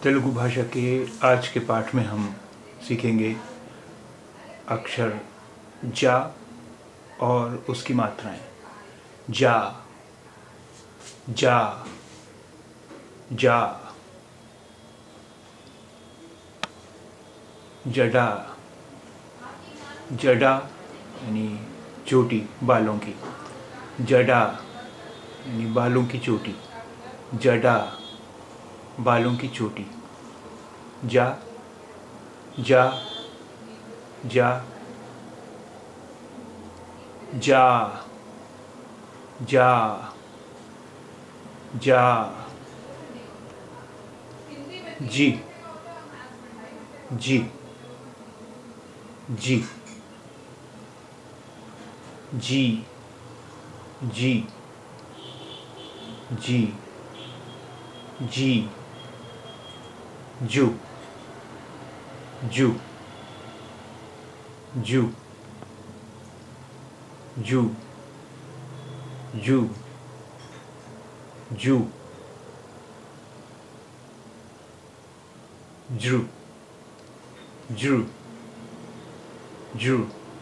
तेलुगु भाषा के आज के पाठ में हम सीखेंगे अक्षर जा और उसकी मात्राएं। जा, जा, जा, जड़ा, जड़ा यानी चोटी, बालों की। जड़ा यानी बालों की चोटी। जड़ा, बालों की चोटी। जा, जा, जा, जा, जा, जा, जी, जी, जी, जी, जी, जी, जी, जू, जू, जू, जू, जू, जू, जू, जू, जू,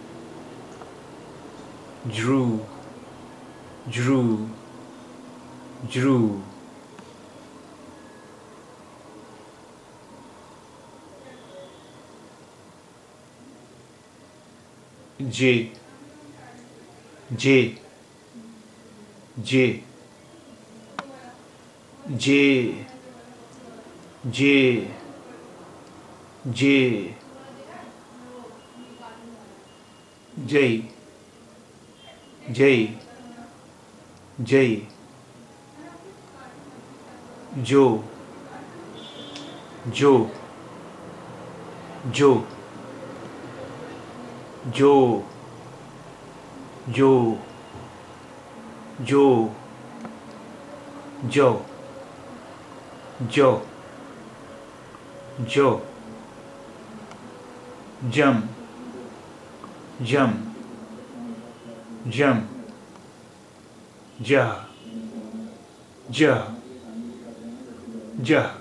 जू, जू, जू, जे, जे, जे, जे, जे, जे, जय, जय, जय, जो, जो, जो, जो, जो, जो, जो, जो, जो, जम, जम, जम, जा, जा, जा।